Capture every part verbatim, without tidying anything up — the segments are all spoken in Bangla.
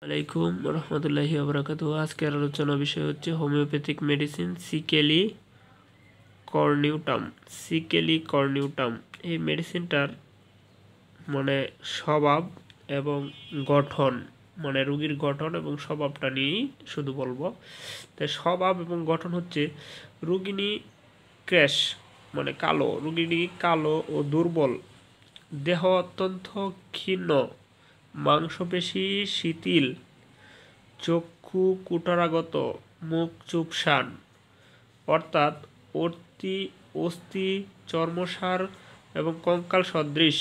আলাইকুম রহমতুল্লাহি ওয়া বারাকাতুহু। আজকের আলোচনা বিষয় হচ্ছে হোমিওপ্যাথিক মেডিসিন সিকেলি কর্নিউটাম। সিকেলি কর্নিউটাম এই মেডিসিনটার মানে স্বভাব এবং গঠন, মানে রোগীর গঠন এবং স্বভাবটা নিয়েই শুধু বলবো। তাই স্বভাব এবং গঠন হচ্ছে রোগিনী ক্র্যাশ মানে কালো, রোগিনী কালো ও দুর্বল, দেহ অত্যন্ত ক্ষীণ, মাংসপেশি শিথিল, চক্ষু কুটরাগত, মুখ চুপসান, অর্থাৎ অস্থি অস্থি চর্মসার এবং কঙ্কাল সদৃশ,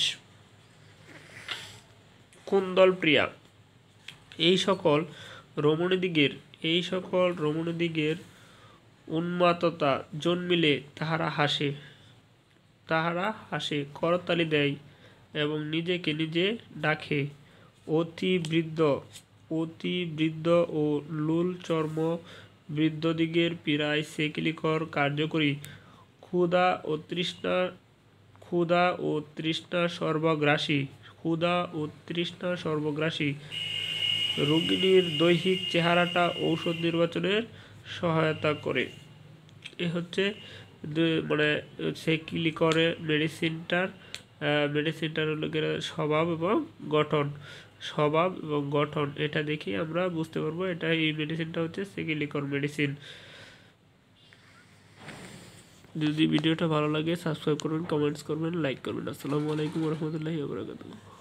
কুন্দল প্রিয়া। এই সকল রমণীদিগের এই সকল রমণীদিগের উন্মাদতা জন্মিলে তাহারা হাসে তাহারা হাসে করতালি দেয় এবং নিজেকে নিজে ডাকে। অতি বৃদ্ধ অতি বৃদ্ধ ও লুল চর্ম বৃদ্ধদিগের পীড়ায় সেকিলিকর কার্যকরী। ক্ষুধা ও তৃষ্ণা ক্ষুধা ও তৃষ্ণা সর্বগ্রাসী ক্ষুধা ও তৃষ্ণা সর্বগ্রাসী রোগিণীর দৈহিক চেহারাটা ঔষধ নির্বাচনের সহায়তা করে। এ হচ্ছে মানে সেকিলিকরের মেডিসিনটার মেডিসিনটার লোকের স্বভাব এবং গঠন স্বভাব এবং গঠন এটা দেখি আমরা বুঝতে পারবো এটা এই মেডিসিনটা হচ্ছে সেকিলিকর মেডিসিন। যদি ভিডিওটা ভালো লাগে সাবস্ক্রাইব করবেন, কমেন্টস করবেন, লাইক করবেন। আসসালামু আলাইকুম রহমতুল্লাহি ওয়া বারাকাতুহু।